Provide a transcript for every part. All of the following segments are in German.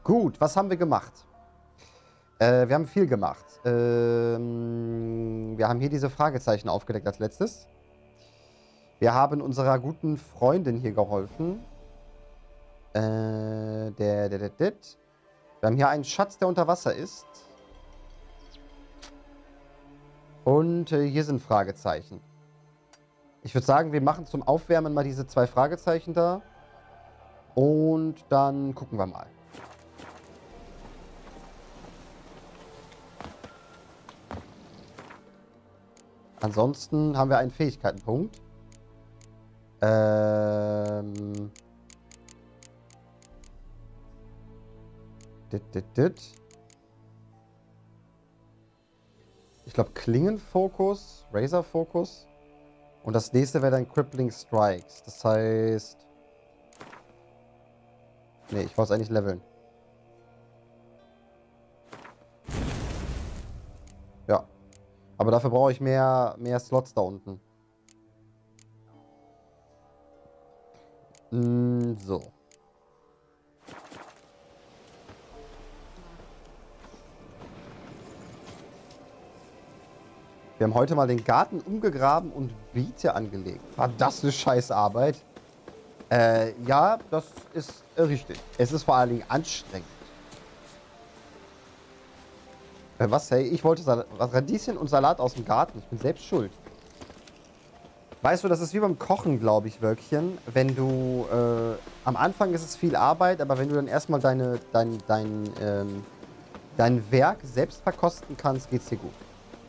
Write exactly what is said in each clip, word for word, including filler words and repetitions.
Gut, was haben wir gemacht? Äh, wir haben viel gemacht. Ähm, wir haben hier diese Fragezeichen aufgedeckt als letztes. Wir haben unserer guten Freundin hier geholfen. Äh, der, der, der, der. Wir haben hier einen Schatz, der unter Wasser ist. Und äh, hier sind Fragezeichen. Ich würde sagen, wir machen zum Aufwärmen mal diese zwei Fragezeichen da. Und dann gucken wir mal. Ansonsten haben wir einen Fähigkeitenpunkt. Ähm. Dit, dit, dit. Ich glaube Klingenfokus, Razorfokus. Und das nächste wäre dann Crippling Strikes. Das heißt... Nee, ich wollte es eigentlich leveln. Ja. Aber dafür brauche ich mehr, mehr Slots da unten. Mm, so. Wir haben heute mal den Garten umgegraben und Beete angelegt. War das eine Scheißarbeit? Äh, ja, das ist äh, richtig. Es ist vor allen Dingen anstrengend. Äh, was, hey? Ich wollte Salat, Radieschen und Salat aus dem Garten. Ich bin selbst schuld. Weißt du, das ist wie beim Kochen, glaube ich, Wölkchen. Wenn du, äh, am Anfang ist es viel Arbeit, aber wenn du dann erstmal deine, dein, dein, ähm, dein Werk selbst verkosten kannst, geht's dir gut.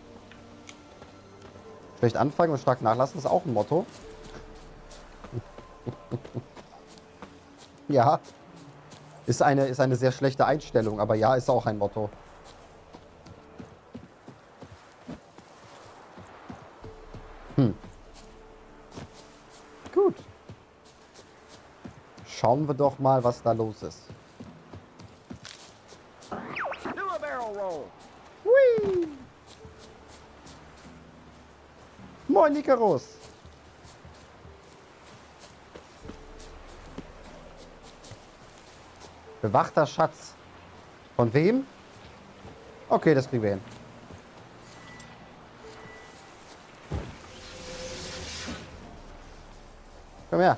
Schlecht anfangen und stark nachlassen ist auch ein Motto. Ja. Ist eine, ist eine sehr schlechte Einstellung, aber ja, ist auch ein Motto. Hm. Gut. Schauen wir doch mal, was da los ist. Hui. Moin, Icarus. Bewachter Schatz. Von wem? Okay, das kriegen wir hin. Komm her.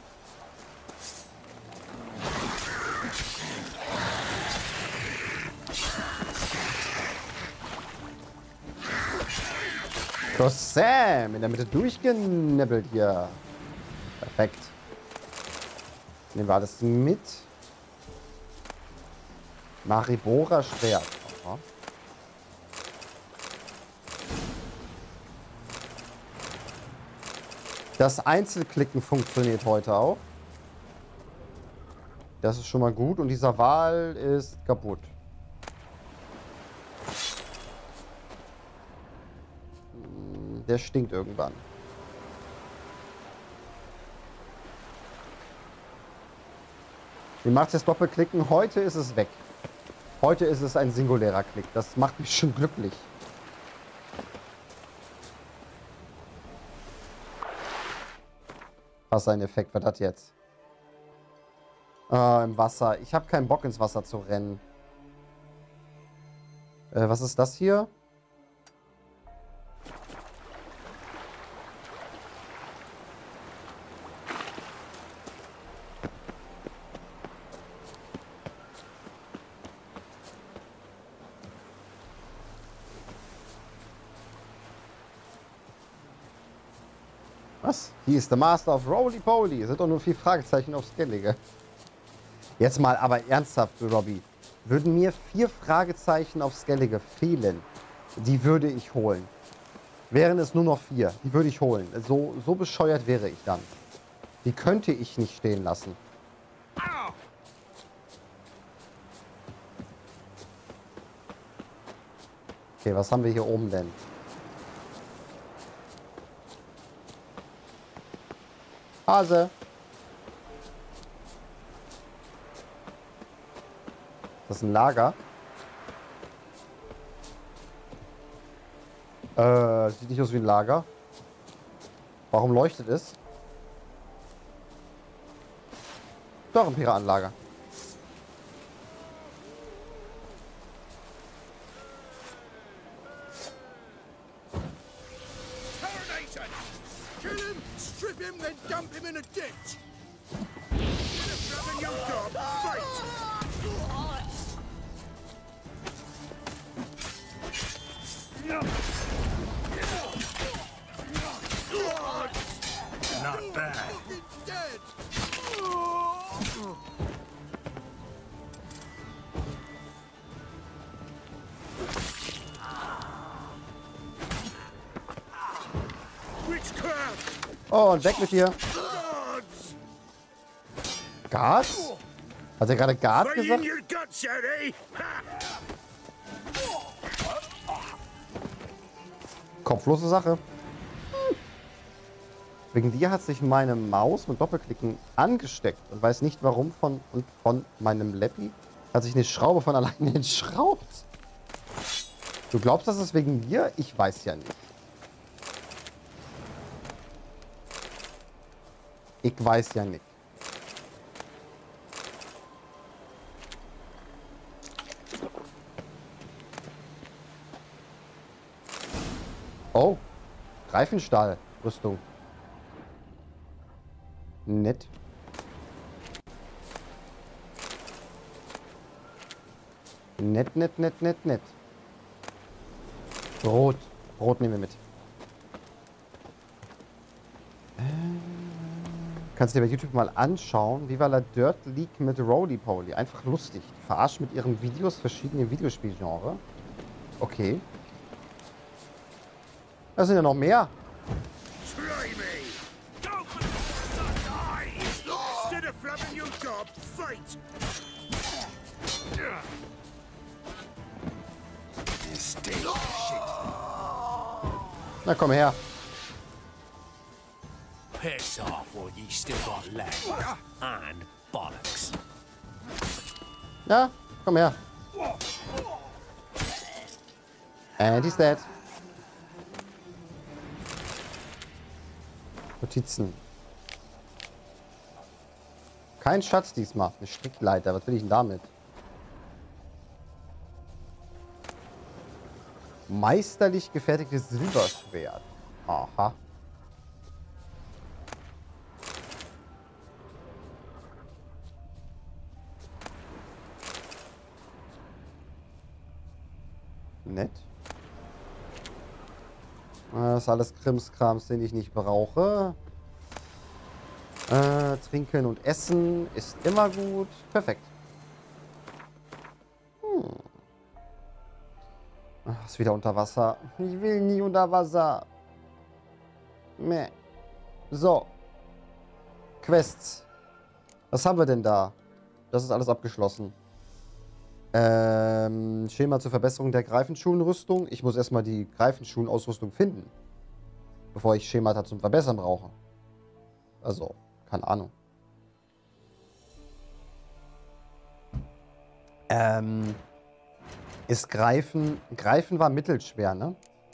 So, Sam, in der Mitte durchgenibbelt hier. Perfekt. Nehmen wir alles mit. Maribora Schwert. Aha. Das Einzelklicken funktioniert heute auch. Das ist schon mal gut. Und dieser Wal ist kaputt. Der stinkt irgendwann. Wie macht das Doppelklicken? Heute ist es weg. Heute ist es ein singulärer Klick. Das macht mich schon glücklich. Was ein Effekt war das jetzt? Ah, im Wasser. Ich habe keinen Bock, ins Wasser zu rennen. Äh, was ist das hier? Was? He is the master of Roly-Poly. Es sind doch nur vier Fragezeichen auf Skellige. Jetzt mal aber ernsthaft, Robby. Würden mir vier Fragezeichen auf Skellige fehlen, die würde ich holen. Wären es nur noch vier, die würde ich holen. So, so bescheuert wäre ich dann. Die könnte ich nicht stehen lassen. Okay, was haben wir hier oben denn? Hase. Das ist ein Lager. Äh, sieht nicht aus wie ein Lager. Warum leuchtet es? Doch, ein Piratenlager. then dump him in a ditch. Get a flapping your dog. Fight. Not bad. He's dead. Witchcraft. Oh, und weg mit dir. Gods. Guards? Hat er gerade Guard Right in gesagt? your guts, Eddie. Ha. Kopflose Sache. Hm. Wegen dir hat sich meine Maus mit Doppelklicken angesteckt und weiß nicht warum von und von meinem Lappy hat sich eine Schraube von alleine entschraubt. Du glaubst, das ist wegen mir? Ich weiß ja nicht. Ich weiß ja nicht. Oh, Reifenstahl-Rüstung. Nett. Nett, nett, nett, nett, nett. Brot. Brot nehmen wir mit. Äh, kannst du dir bei YouTube mal anschauen. Viva la Dirt League mit Roly Poly. Einfach lustig. Die verarscht mit ihren Videos verschiedene Videospielgenre. Okay. Da sind ja noch mehr. Try me. Instead of flapping your gob, fight. Na komm her. Piss off or you still got legs. And bollocks. Ja, komm her. And he's dead. Notizen. Kein Schatz diesmal. Eine Strickleiter. Was will ich denn damit? Meisterlich gefertigtes Silberschwert. Aha. Nett. Das ist alles Krimskrams, den ich nicht brauche. Äh, trinken und essen ist immer gut. Perfekt. Hm. Ach, ist wieder unter Wasser. Ich will nie unter Wasser. Meh. So. Quests. Was haben wir denn da? Das ist alles abgeschlossen. Ähm, Schema zur Verbesserung der Greifenschuhenrüstung. Ich muss erstmal die Greifenschuhenausrüstung finden. Bevor ich Schemata zum Verbessern brauche. Also, keine Ahnung. Ähm, ist Greifen... Greifen war mittelschwer, ne?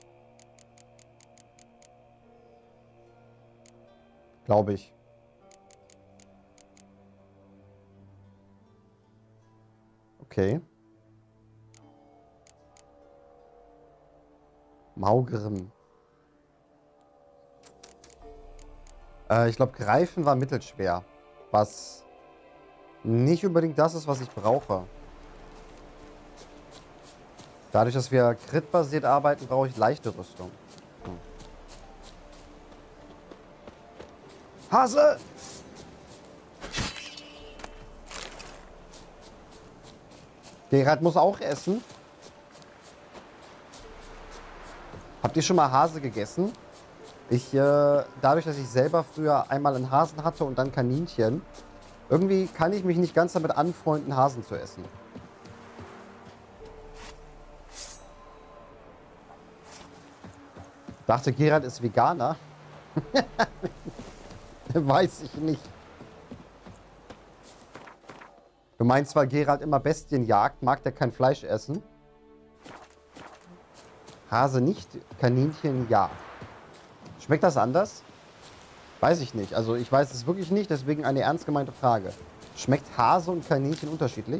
Glaube ich. Okay. Maugrim. Äh, ich glaube, Greifen war mittelschwer. Was nicht unbedingt das ist, was ich brauche. Dadurch, dass wir crit-basiert arbeiten, brauche ich leichte Rüstung. Hm. Hase! Gerhard muss auch essen. Habt ihr schon mal Hase gegessen? Ich, äh, dadurch, dass ich selber früher einmal einen Hasen hatte und dann Kaninchen, irgendwie kann ich mich nicht ganz damit anfreunden, Hasen zu essen. Dachte, Gerhard ist Veganer. Weiß ich nicht. Du meinst, weil Gerald immer Bestien jagt, mag der kein Fleisch essen? Hase nicht, Kaninchen ja. Schmeckt das anders? Weiß ich nicht. Also ich weiß es wirklich nicht, deswegen eine ernst gemeinte Frage. Schmeckt Hase und Kaninchen unterschiedlich?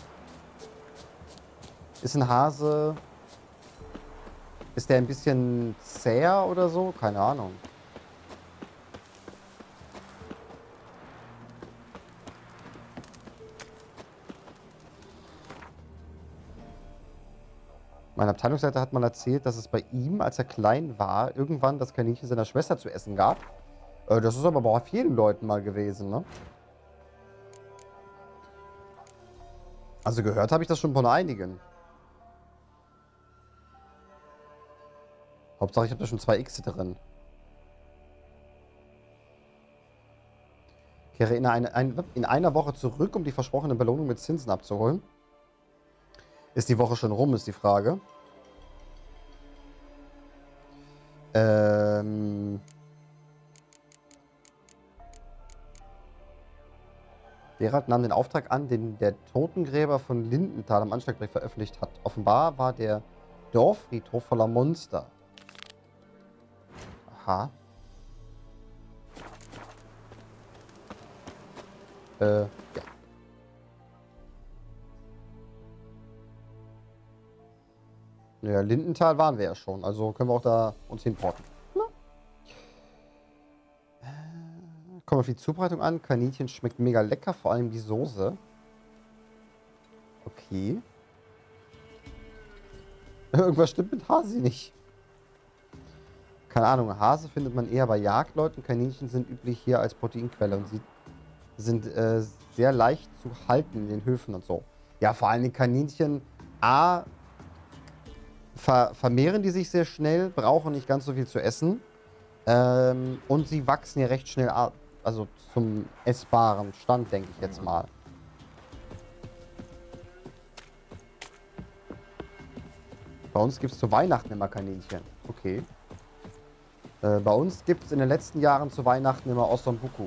Ist ein Hase... Ist der ein bisschen zäher oder so? Keine Ahnung. Mein Abteilungsleiter hat mal erzählt, dass es bei ihm, als er klein war, irgendwann das Kaninchen seiner Schwester zu essen gab. Äh, das ist aber bei vielen Leuten mal gewesen, ne? Also gehört habe ich das schon von einigen. Hauptsache, ich habe da schon zwei X drin. Kehre in, eine, ein, in einer Woche zurück, um die versprochene Belohnung mit Zinsen abzuholen. Ist die Woche schon rum, ist die Frage. Ähm... Gerald nahm den Auftrag an, den der Totengräber von Lindenthal am Anschlagbrief veröffentlicht hat. Offenbar war der Dorffriedhof voller Monster. Aha. Äh, ja. Ja, Lindenthal waren wir ja schon, also können wir auch da uns hinporten. Na? Äh, kommen wir auf die Zubereitung an. Kaninchen schmeckt mega lecker, vor allem die Soße. Okay. Irgendwas stimmt mit Hasi nicht. Keine Ahnung, Hase findet man eher bei Jagdleuten. Kaninchen sind üblich hier als Proteinquelle und sie sind äh, sehr leicht zu halten in den Höfen und so. Ja, vor allem die Kaninchen, A, ver vermehren die sich sehr schnell, brauchen nicht ganz so viel zu essen. Ähm, und sie wachsen ja recht schnell, also zum essbaren Stand, denke ich jetzt mal. Bei uns gibt es zu Weihnachten immer Kaninchen. Okay. Äh, bei uns gibt es in den letzten Jahren zu Weihnachten immer Osombuku.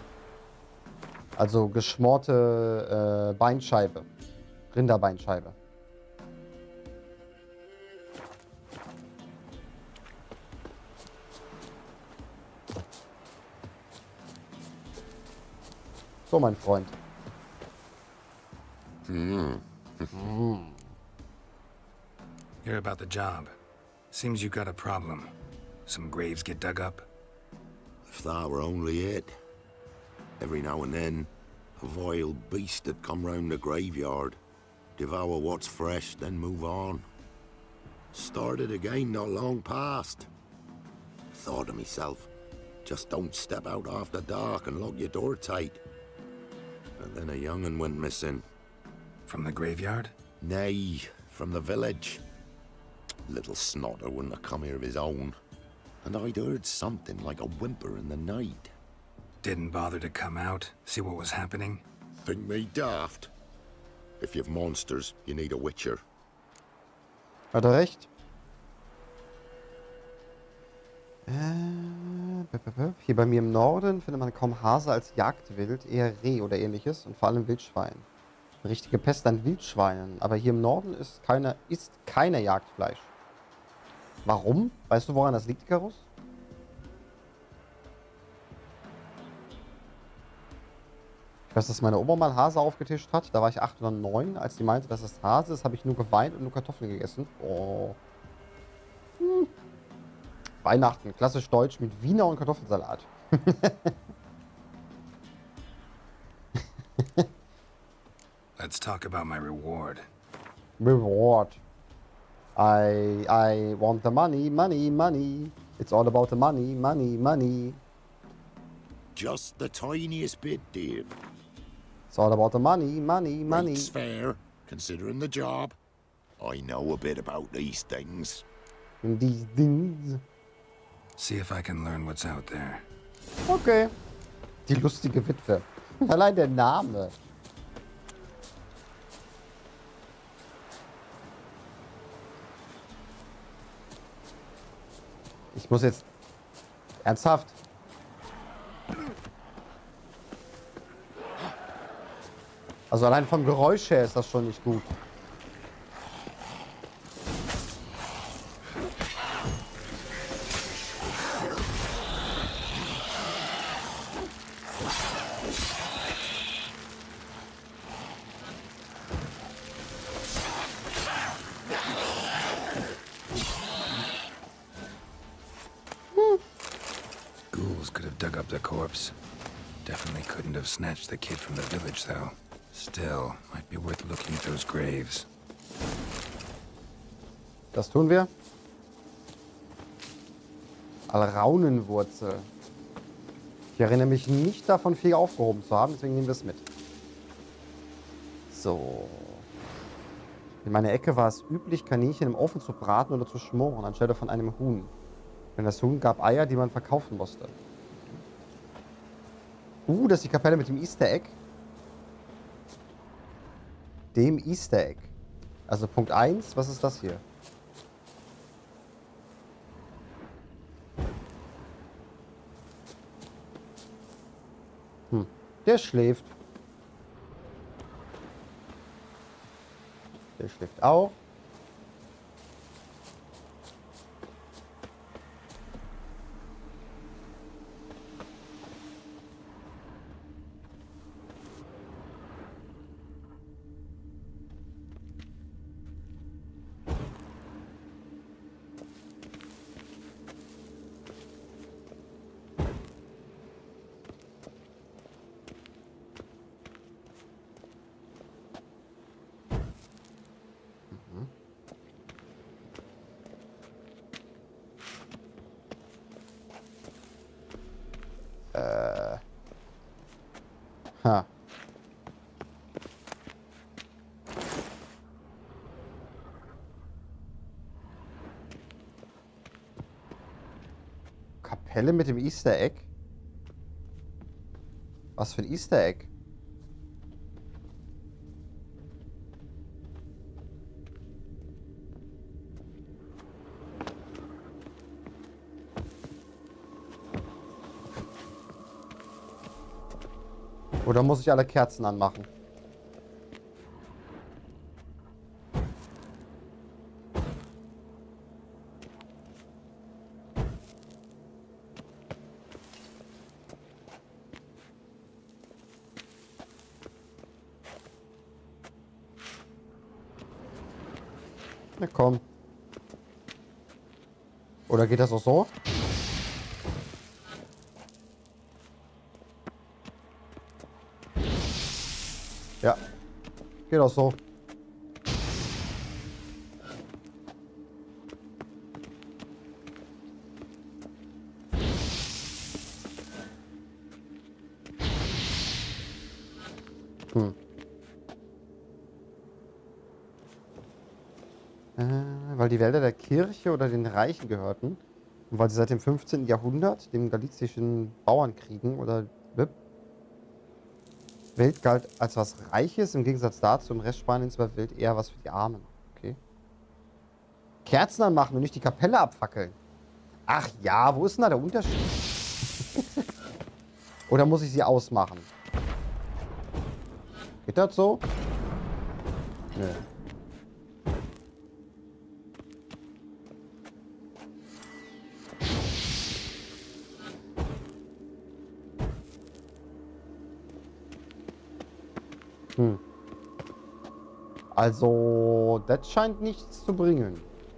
Also geschmorte äh, Beinscheibe. Rinderbeinscheibe. So, mein Freund. Mm. Mm. Hear about the job. Seems you got a problem. Some graves get dug up? If that were only it. Every now and then, a vile beast would come round the graveyard, devour what's fresh, then move on. Started again not long past. Thought to myself, just don't step out after dark and lock your door tight. And then a young'un went missing. From the graveyard? Nay, from the village. Little snotter wouldn't have come here of his own. And I'd heard something like a whimper in the night. Didn't bother to come out, see what was happening? Think me daft? If you've monsters, you need a witcher. Hat er recht? Äh, hier bei mir im Norden findet man kaum Hase als Jagdwild, eher Reh oder ähnliches und vor allem Wildschwein. Eine richtige Pest an Wildschweinen. Aber hier im Norden ist keine, ist keine Jagdfleisch. Warum? Weißt du, woran das liegt, Icarus? Ich weiß, dass meine Oma mal Hase aufgetischt hat. Da war ich acht oder neun. Als sie meinte, dass es Hase ist, habe ich nur geweint und nur Kartoffeln gegessen. Oh. Hm. Weihnachten, klassisch deutsch mit Wiener und Kartoffelsalat. Let's talk about my reward. Reward. I I want the money, money, money. It's all about the money, money, money. Just the tiniest bit, dear. It's all about the money, money, money. It's fair, considering the job. I know a bit about these things. These things. See if I can learn what's out there. Okay. Die lustige Witwe. Allein der Name. Ich muss jetzt... Ernsthaft? Also allein vom Geräusch her ist das schon nicht gut. Dug up the corpse. Definitely couldn't have snatched the kid from the village, though. Still, might be worth looking at those graves. Das tun wir. Alraunenwurzel. Ich erinnere mich nicht davon, viel aufgehoben zu haben, deswegen nehmen wir es mit. So. In meiner Ecke war es üblich, Kaninchen im Ofen zu braten oder zu schmoren, anstelle von einem Huhn. Denn das Huhn gab Eier, die man verkaufen musste. Uh, das ist die Kapelle mit dem Easter Egg. Dem Easter Egg. Also Punkt eins, was ist das hier? Hm, der schläft. Der schläft auch. Äh. Ha. Kapelle mit dem Easter Egg? Was für ein Easter Egg? Oder muss ich alle Kerzen anmachen? Na komm. Oder geht das auch so? Ja. Geht auch so. Hm. Äh, weil die Wälder der Kirche oder den Reichen gehörten. Und weil sie seit dem fünfzehnten Jahrhundert, dem galizischen Bauernkriegen oder Wild galt als was Reiches, im Gegensatz dazu im Rest Spaniens war Wild eher was für die Armen. Okay. Kerzen anmachen und nicht die Kapelle abfackeln. Ach ja, wo ist denn da der Unterschied? Oder muss ich sie ausmachen? Geht das so? Nö. Hm. Also, das scheint nichts zu bringen.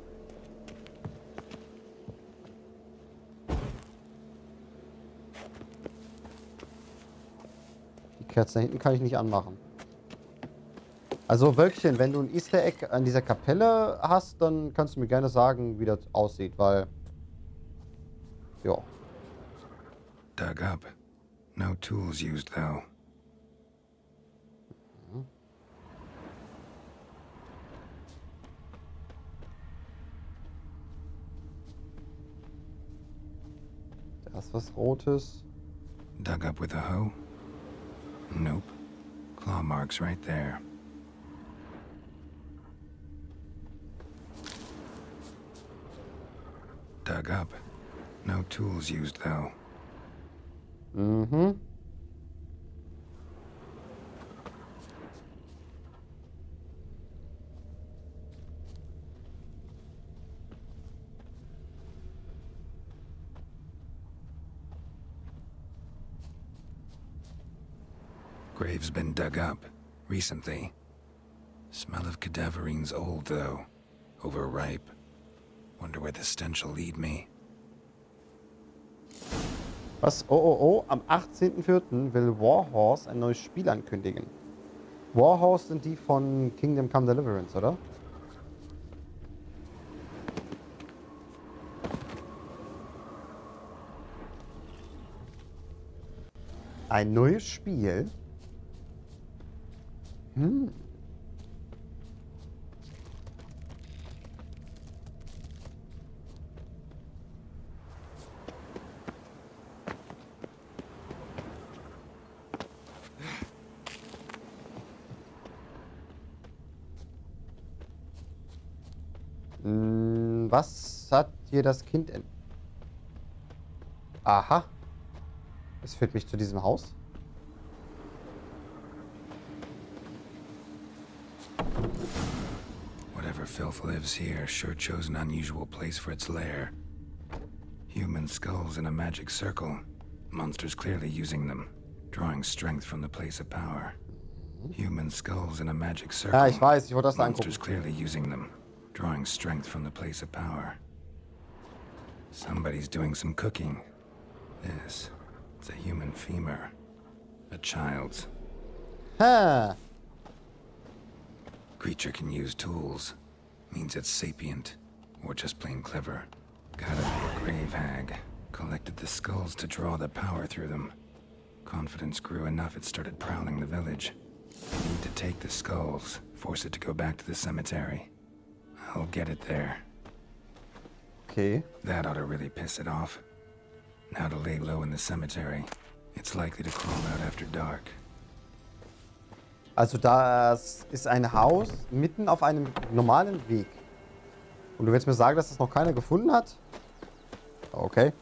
Die Kerzen da hinten kann ich nicht anmachen. Also, Wölkchen, wenn du ein Easter Egg an dieser Kapelle hast, dann kannst du mir gerne sagen, wie das aussieht, weil... Ja. Dug up. No tools used, though. Da ist was Rotes. Dug up with a hoe? Nope. Claw marks right there. Dug up. No tools used, though. Mhm. Grave's been dug up. Recently. Smell of cadaverines old, though. Overripe. Wonder where the stench will lead me. Was? Oh, oh, oh. Am achtzehnten vierten will Warhorse ein neues Spiel ankündigen. Warhorse sind die von Kingdom Come Deliverance, oder? Ein neues Spiel. Hm. Hm, was hat hier das Kind in... Aha. Es führt mich zu diesem Haus. Whatever filth lives here sure chose an unusual place for its lair. Human skulls in a magic circle. Monsters clearly using them, drawing strength from the place of power. Human skulls in a magic circle. Ja, ich weiß, ich wollte das da angucken. Monsters clearly using them, drawing strength from the place of power. Somebody's doing some cooking. This, it's a human femur. A child's. Ha. Creature can use tools. Means it's sapient. Or just plain clever. Gotta be a grave hag. Collected the skulls to draw the power through them. Confidence grew enough it started prowling the village. Need to take the skulls. Force it to go back to the cemetery. I'll get it there. Okay. That ought to really piss it off. Now to lay low in the cemetery. It's likely to crawl out after dark. Also das ist ein Haus mitten auf einem normalen Weg. Und du willst mir sagen, dass das noch keiner gefunden hat? Okay.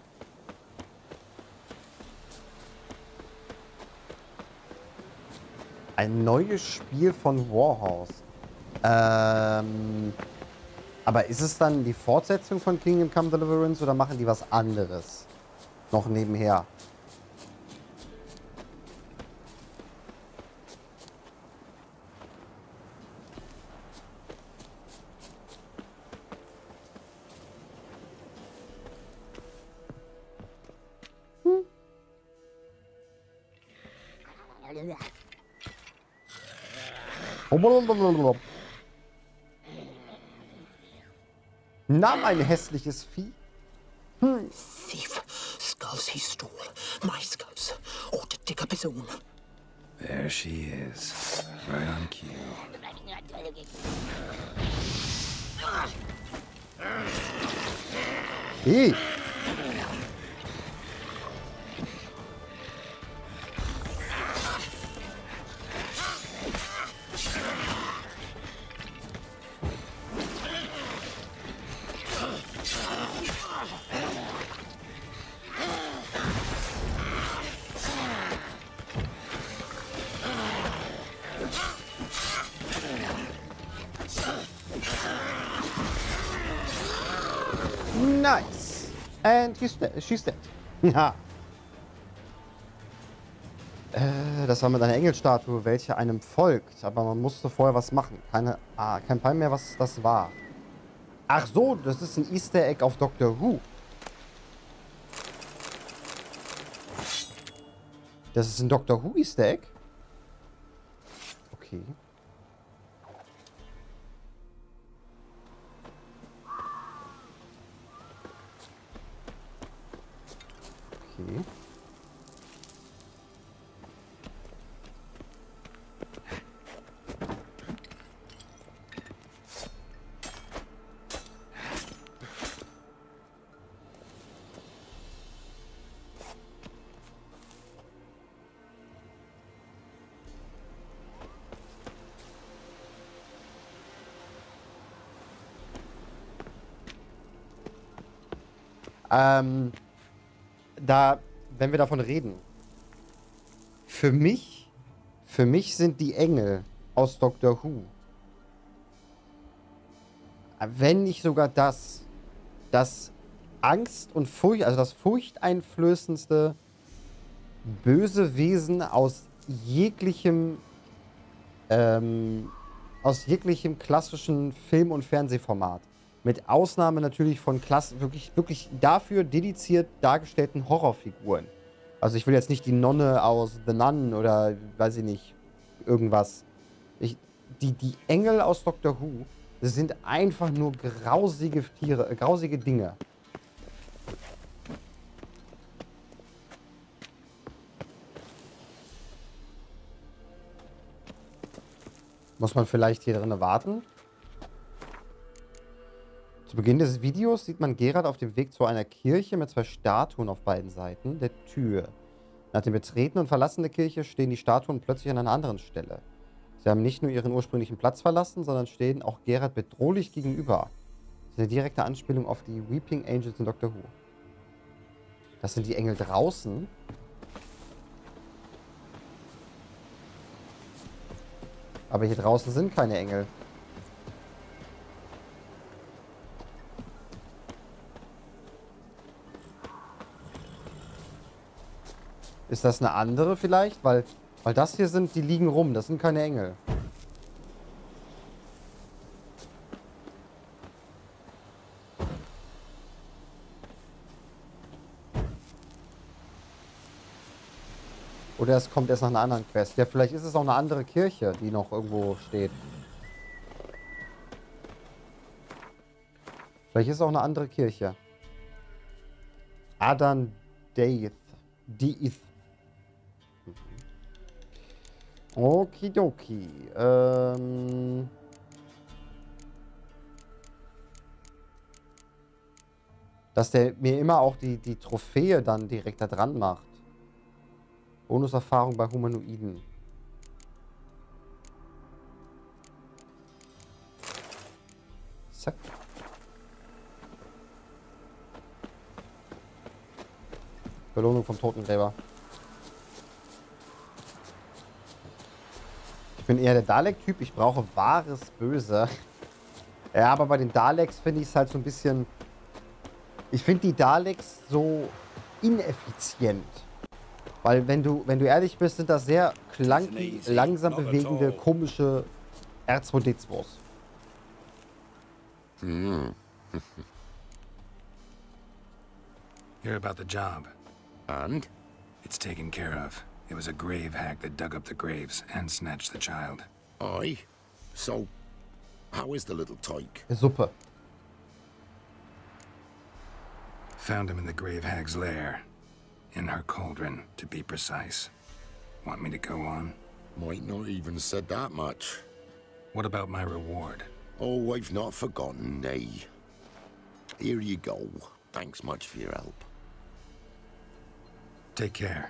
Ein neues Spiel von Warhouse. Ähm, aber ist es dann die Fortsetzung von Kingdom Come Deliverance oder machen die was anderes? Noch nebenher. Na, mein hässliches Vieh. Hm. Thief. Skulls he stole. My skulls. Ought to dig up his own. There she is. Right on cue. Hey. Nice. And he's dead. She's dead. Ja. Äh, das war mit einer Engelstatue, welche einem folgt. Aber man musste vorher was machen. Keine, ah, kein Peil mehr, was das war. Ach so, das ist ein Easter Egg auf Doctor Who. Das ist ein Doctor Who Easter Egg? Okay. Okay. Ähm, da, wenn wir davon reden, für mich, für mich sind die Engel aus Doctor Who, wenn nicht sogar das, das Angst und Furcht, also das furchteinflößendste böse Wesen aus jeglichem, ähm, aus jeglichem klassischen Film- und Fernsehformat. Mit Ausnahme natürlich von Klasse, wirklich, wirklich dafür dediziert dargestellten Horrorfiguren. Also ich will jetzt nicht die Nonne aus The Nun oder weiß ich nicht, irgendwas. Ich, die, die Engel aus Doctor Who sind einfach nur grausige Tiere, äh, grausige Dinge. Muss man vielleicht hier drinnen warten? Zu Beginn des Videos sieht man Geralt auf dem Weg zu einer Kirche mit zwei Statuen auf beiden Seiten der Tür. Nach dem Betreten und Verlassen der Kirche stehen die Statuen plötzlich an einer anderen Stelle. Sie haben nicht nur ihren ursprünglichen Platz verlassen, sondern stehen auch Geralt bedrohlich gegenüber. Das ist eine direkte Anspielung auf die Weeping Angels in Doctor Who. Das sind die Engel draußen. Aber hier draußen sind keine Engel. Ist das eine andere vielleicht? Weil, weil das hier sind, die liegen rum. Das sind keine Engel. Oder es kommt erst nach einer anderen Quest. Ja, vielleicht ist es auch eine andere Kirche, die noch irgendwo steht. Vielleicht ist es auch eine andere Kirche. Adan Deith. Deith. Okidoki. Ähm... Dass der mir immer auch die, die Trophäe dann direkt da dran macht. Bonuserfahrung bei Humanoiden. Zack. Belohnung vom Totengräber. Ich bin eher der Dalek-Typ. Ich brauche wahres Böse. Ja, aber bei den Daleks finde ich es halt so ein bisschen... Ich finde die Daleks so ineffizient. Weil wenn du, wenn du ehrlich bist, sind das sehr clunky, langsam bewegende, komische R zwei D zweis. Hmm. Hear about the job? And? It's taken care of. It was a grave hag that dug up the graves and snatched the child. Aye. So, how is the little tyke? Suppe. Found him in the grave hag's lair. In her cauldron, to be precise. Want me to go on? Might not even said that much. What about my reward? Oh, I've not forgotten, nay. Here you go. Thanks much for your help. Take care.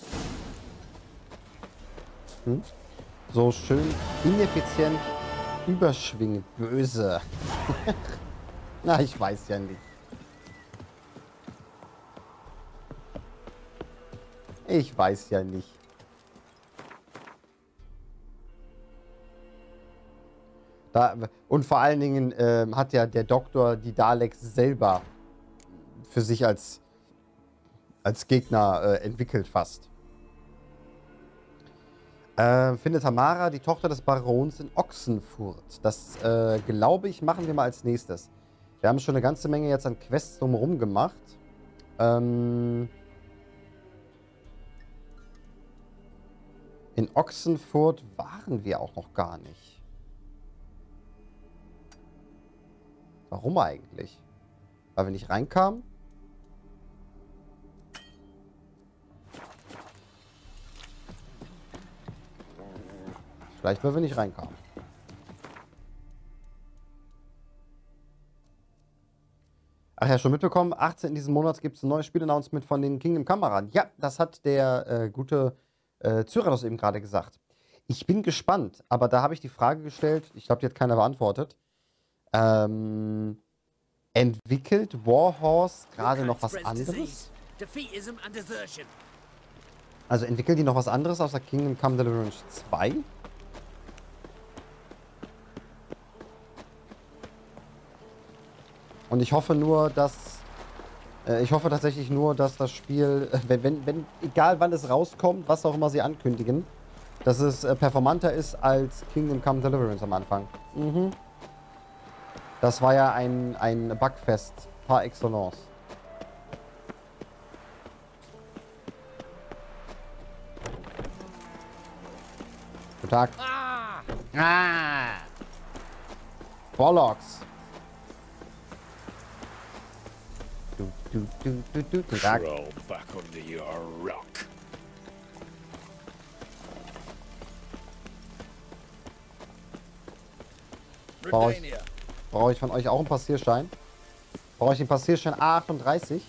Hm? So schön ineffizient, überschwingend, böse. Na, ich weiß ja nicht. Ich weiß ja nicht. Da, und vor allen Dingen äh, hat ja der Doktor die Daleks selber für sich als, als Gegner äh, entwickelt fast. Äh, findet Tamara die Tochter des Barons in Ochsenfurt. Das, äh, glaube ich, machen wir mal als nächstes. Wir haben schon eine ganze Menge jetzt an Quests drumherum gemacht. Ähm... In Ochsenfurt waren wir auch noch gar nicht. Warum eigentlich? Weil wir nicht reinkamen? Vielleicht, weil wir nicht reinkamen. Ach ja, schon mitbekommen, achtzehnten diesen Monats gibt es ein neues Spiel-Announcement von den Kingdom Come-Kameraden. Ja, das hat der äh, gute äh, Cyranos eben gerade gesagt. Ich bin gespannt, aber da habe ich die Frage gestellt, ich glaube, die hat keiner beantwortet. Ähm, entwickelt Warhorse gerade noch was anderes? Also entwickelt die noch was anderes außer Kingdom Come Deliverance zwei? Und ich hoffe nur, dass... Äh, ich hoffe tatsächlich nur, dass das Spiel, äh, wenn, wenn, wenn, egal wann es rauskommt, was auch immer sie ankündigen, dass es äh, performanter ist als Kingdom Come Deliverance am Anfang. Mhm. Das war ja ein, ein Bugfest par excellence. Guten Tag. Ah! Ah! Bollocks. Du, du, du, du, du, du. Crawl back under your rock. Brauche ich, brauche ich von euch auch einen Passierschein? Brauche ich den Passierschein A achtunddreißig?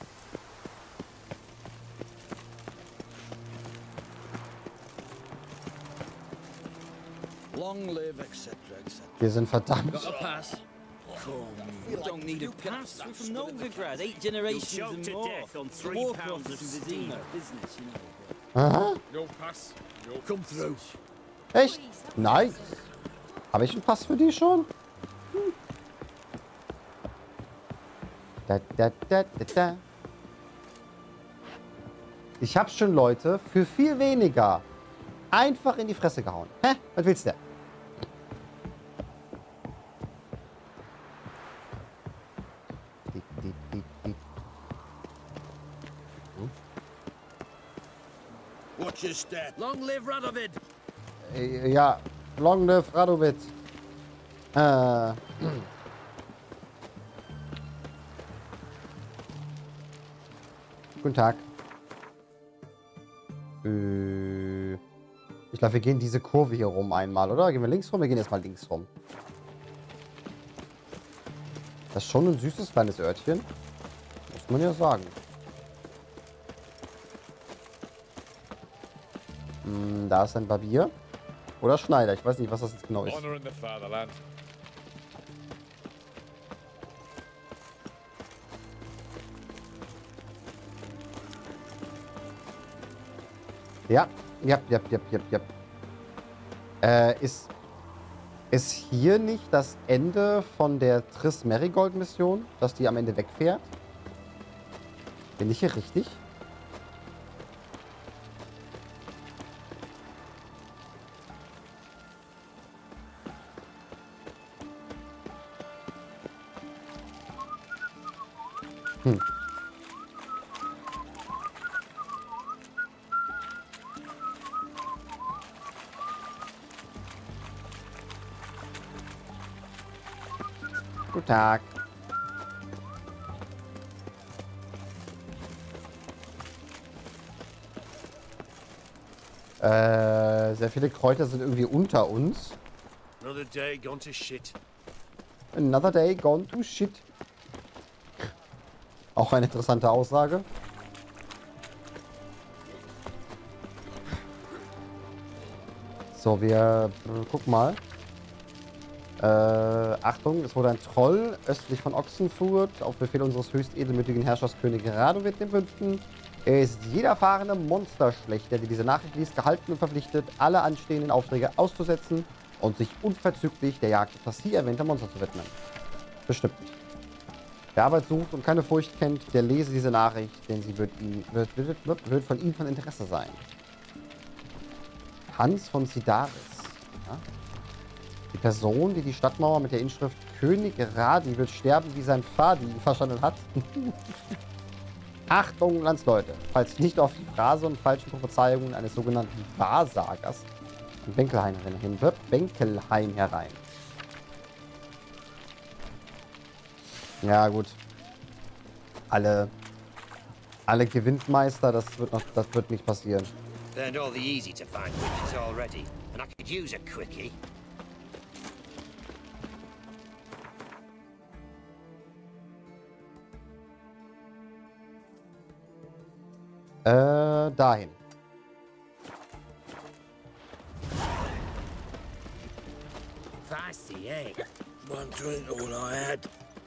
Long live, et cetera, et cetera. Wir sind verdammt. Got a pass? You don't need a pass. We're from Novigrad, eight generations You'll choke and to more. death on The three war pounds of process is steam. in our business, you know. Aha. No pass. No Come through. Echt? Nice. Habe ich einen Pass für die schon? Hm. Da, da, da, da, da. Ich habe schon Leute für viel weniger einfach in die Fresse gehauen. Hä? Was willst du? Dick, dick, dick, dick. Watch your step. Long live Radovid. Äh, Ja, long live Radovid. Äh. Guten Tag. Äh. Ich glaube, wir gehen diese Kurve hier rum einmal, oder? Gehen wir links rum? Wir gehen erstmal links rum. Das ist schon ein süßes kleines Örtchen. Muss man ja sagen. Hm, da ist ein Barbier. Oder Schneider. Ich weiß nicht, was das jetzt genau ist. honor in the fatherland. Ja, ja, ja, ja, ja, ja. Äh, ist, ist hier nicht das Ende von der Triss Merigold Mission, dass die am Ende wegfährt? Bin ich hier richtig? Hm. Guten Tag. Äh, sehr viele Kräuter sind irgendwie unter uns. Another day gone to shit. Another day gone to shit. Auch eine interessante Aussage. So, wir äh, guck mal. Äh, Achtung, es wurde ein Troll östlich von Ochsenfurt auf Befehl unseres höchst edelmütigen Herrschers König Radovid dem Fünften. Er ist jeder erfahrene Monsterschlechter, der diese Nachricht liest, gehalten und verpflichtet, alle anstehenden Aufträge auszusetzen und sich unverzüglich der Jagd auf das hier erwähnte Monster zu widmen. Bestimmt. Wer Arbeit sucht und keine Furcht kennt, der lese diese Nachricht, denn sie wird, ihn, wird, wird, wird, wird von ihm von Interesse sein. Hans von Sidaris. Ja? Die Person, die die Stadtmauer mit der Inschrift König Radi wird sterben, wie sein Vati verstanden hat. Achtung, Landsleute, falls nicht auf die Phrase und falschen Prophezeiungen eines sogenannten Wahrsagers in Benkelheim hin wird, Benkelheim herein. Ja, gut. Alle, alle Gewindmeister, das wird noch, das wird nicht passieren. Learned all the easy to find witches already, and I could use a quickie. Äh, dahin. Feisty, eh? One drink all I had.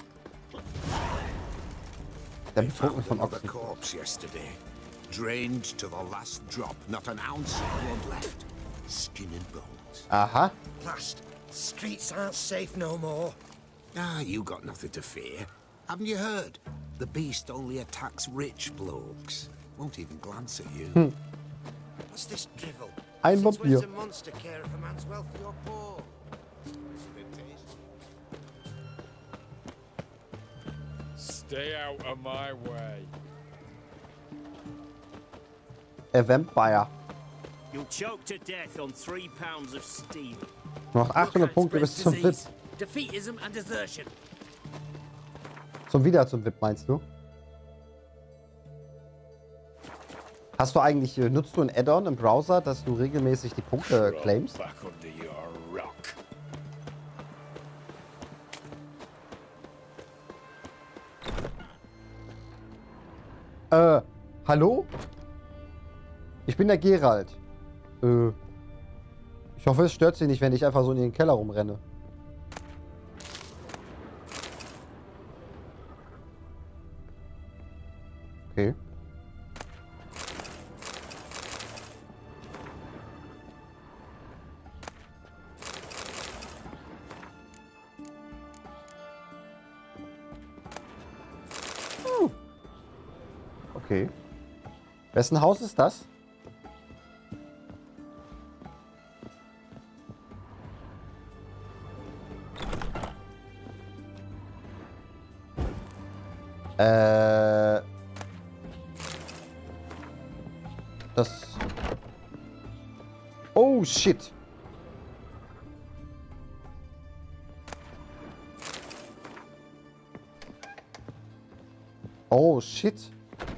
Der They Betrunken found von another Ochsen. corpse yesterday. Drained to the last drop, not an ounce of blood left. Skin and bones. Aha. Blast. Streets aren't safe no more. Ah, you got nothing to fear. Haven't you heard? The beast only attacks rich blokes. Won't even glance at you. What's this drivel? Ein Since Vampir. when's a monster care if a man's wealthy or poor? Stay out of my way. A Vampire. You'll choke to death on three pounds of steam. Noch achthundert Punkte bis zum V I P. Defeatism and desertion. Zum wieder zum V I P, meinst du? Hast du eigentlich, äh, nutzt du ein Add-on im Browser, dass du regelmäßig die Punkte claimst? Back under your rock. Äh, hallo? Ich bin der Geralt. Äh, ich hoffe, es stört Sie nicht, wenn ich einfach so in den Keller rumrenne. Okay. Hm. Okay. Wessen Haus ist das? Äh... Das... Oh, shit. Oh, shit.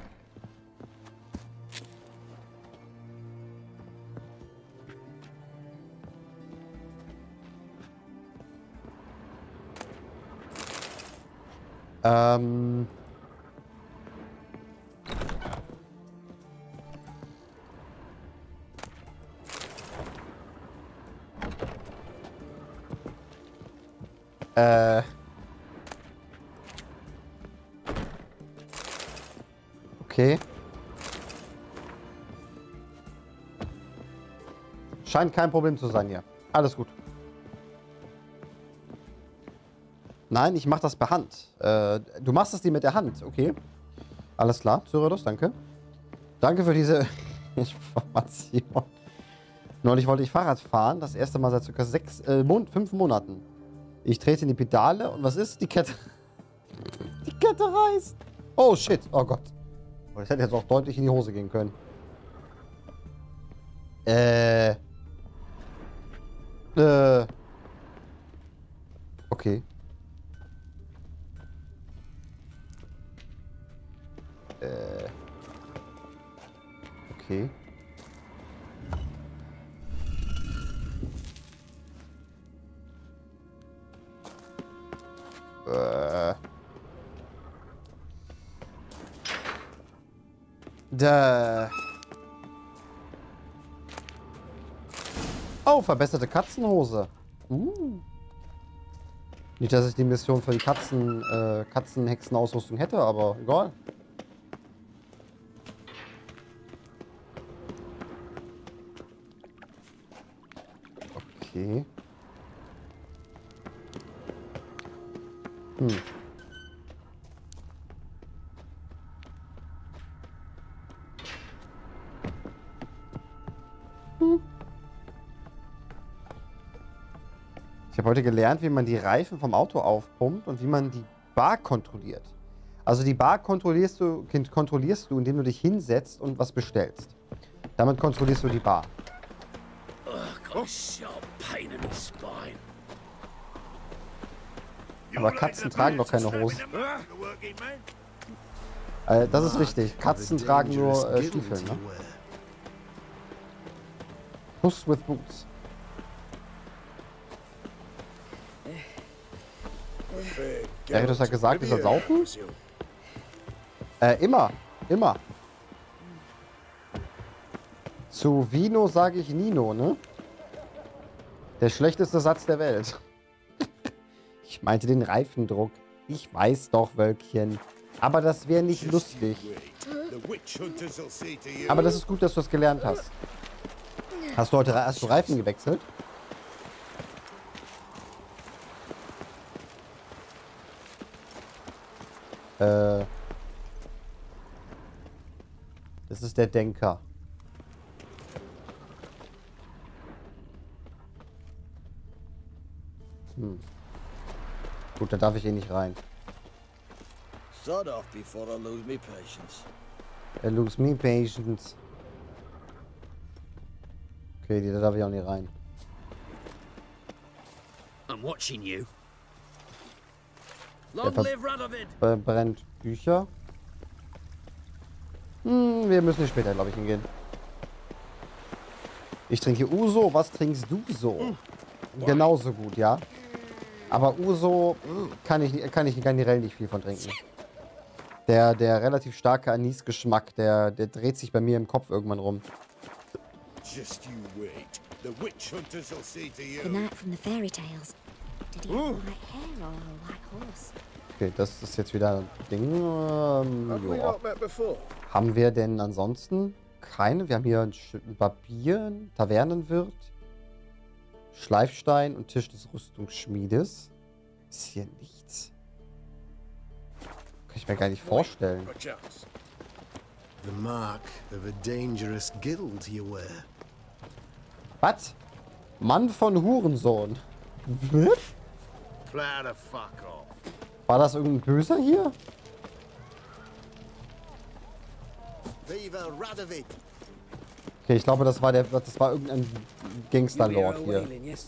Ähm... Äh. Okay. Scheint kein Problem zu sein hier. Alles gut. Nein, ich mach das per Hand. Äh, du machst es dir mit der Hand, okay? Alles klar, Cyrodius, danke. Danke für diese Information. Neulich wollte ich Fahrrad fahren, das erste Mal seit circa sechs, äh, Mon fünf Monaten. Ich trete in die Pedale und was ist? Die Kette. Die Kette reißt. Oh shit. Oh Gott. Oh, das hätte jetzt auch deutlich in die Hose gehen können. Äh. Äh. Okay. Äh. Okay. Äh. Da. Oh, verbesserte Katzenhose. Uh. Nicht, dass ich die Mission für die Katzen, äh, Katzenhexenausrüstung hätte, aber egal. Okay. Hm. Hm. Ich habe heute gelernt, wie man die Reifen vom Auto aufpumpt und wie man die Bar kontrolliert. Also die Bar kontrollierst du, kontrollierst du, indem du dich hinsetzt und was bestellst. Damit kontrollierst du die Bar. Aber Katzen tragen doch keine Hose. Äh, das ist richtig. Katzen tragen nur äh, Stiefel, ne? Puss with Boots. Eritus hat gesagt, ist er saufen? Äh, immer. Immer. Zu Vino sage ich Nino, ne? Der schlechteste Satz der Welt. Ich meinte den Reifendruck. Ich weiß doch, Wölkchen. Aber das wäre nicht lustig. Aber das ist gut, dass du das gelernt hast. Hast du heute hast du Reifen gewechselt? Äh. Das ist der Denker. Hm. Gut, da darf ich eh nicht rein. Sod off before I lose me patience. I lose me patience. Okay, da darf ich auch nicht rein. I'm watching you. Long ver- live Radovid! Äh, brennt Bücher. Hm, wir müssen hier später, glaube ich, hingehen. Ich trinke Uso. Was trinkst du so? Genauso gut, ja. Aber Uso kann ich, kann ich generell nicht viel von trinken. Der, der relativ starke Anisgeschmack, der, der dreht sich bei mir im Kopf irgendwann rum. Just you wait. The witch hunters will see to The you. knight from the fairy tales. Did he have white hair or a white horse? Okay, das ist jetzt wieder ein Ding. Ähm, Have we joa. not met before? Haben wir denn ansonsten keine? Wir haben hier ein, Sch- ein Barbier, ein Tavernenwirt, Schleifstein und Tisch des Rüstungsschmiedes. Ist hier nichts? Kann ich mir gar nicht vorstellen. Perchance. The mark of a dangerous guild you wear. Was? Mann von Hurensohn. Was? Plow the fuck off. War das irgendein Böser hier? Viva Radovid! Okay, ich glaube, das war der, das war irgendein Gangsterlord hier.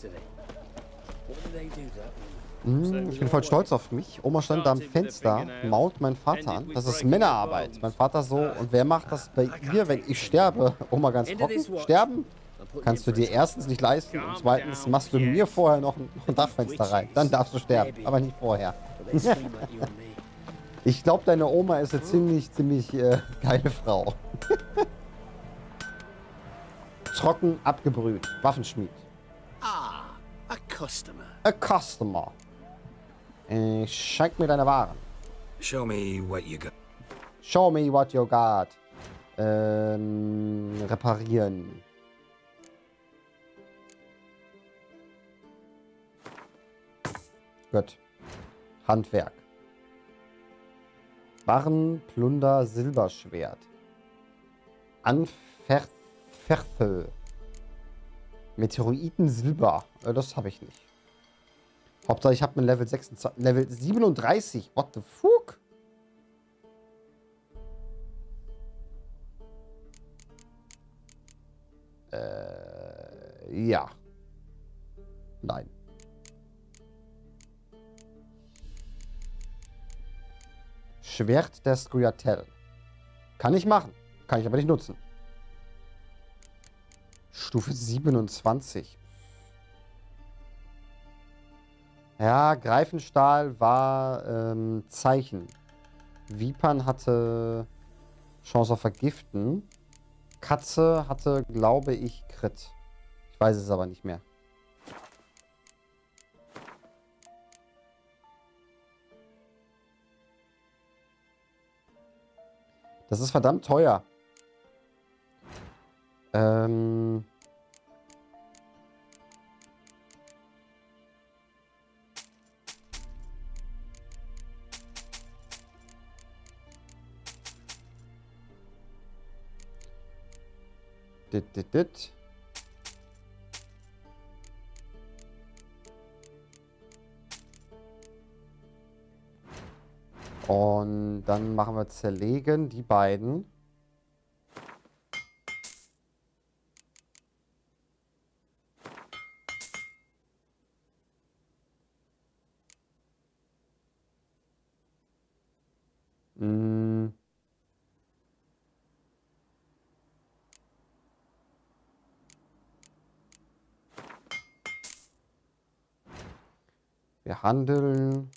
Hm, ich bin voll stolz auf mich. Oma stand da am Fenster, mault meinen Vater an. Das ist Männerarbeit. Mein Vater so, und wer macht das bei ihr, wenn ich sterbe? Oma ganz trocken. Sterben? Kannst du dir erstens nicht leisten und zweitens machst du mir vorher noch ein Dachfenster rein. Dann darfst du sterben, aber nicht vorher. Ich glaube, deine Oma ist eine ziemlich, ziemlich äh, geile Frau. Trocken abgebrüht. Waffenschmied. Ah, a customer. A customer. Äh, schenk mir deine Waren. Show me what you got. Show me what you got. Ähm, reparieren. Gut. Handwerk. Barren, Plunder, Silberschwert. Anfertel. Meteoriten, Silber. Äh, das habe ich nicht. Hauptsache, ich habe ein Level sechsundzwanzig, Level siebenunddreißig. What the fuck? Äh, ja. Nein. Schwert der Scoia'tael. Kann ich machen. Kann ich aber nicht nutzen. Stufe siebenundzwanzig. Ja, Greifenstahl war ähm, Zeichen. Vipern hatte Chance auf Vergiften. Katze hatte, glaube ich, Crit. Ich weiß es aber nicht mehr. Das ist verdammt teuer. Ähm... Dit, dit, dit. Und dann machen wir zerlegen die beiden. Mm. Wir handeln.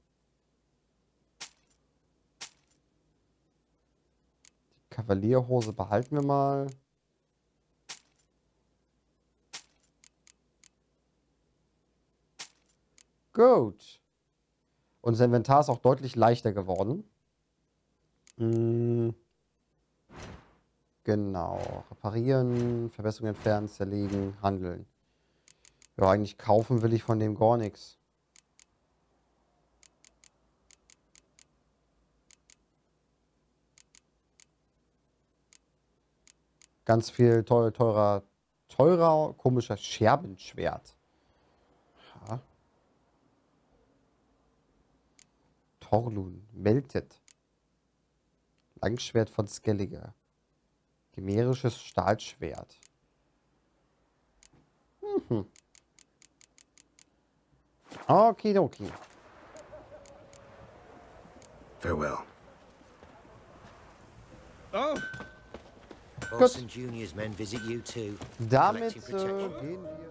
Die Kavalierhose behalten wir mal. Gut. Unser Inventar ist auch deutlich leichter geworden. Hm. Genau. Reparieren, Verbesserungen entfernen, zerlegen, handeln. Ja, eigentlich kaufen will ich von dem gar nichts. Ganz viel teuer, teurer, teurer, komischer Scherbenschwert. Ja. Torlun, Melted. Langschwert von Skellige. Chimärisches Stahlschwert. Mhm. Okidoki. Farewell. Oh, Gut. Junior's men visit you too. Damit Collecting äh, protection. gehen wir...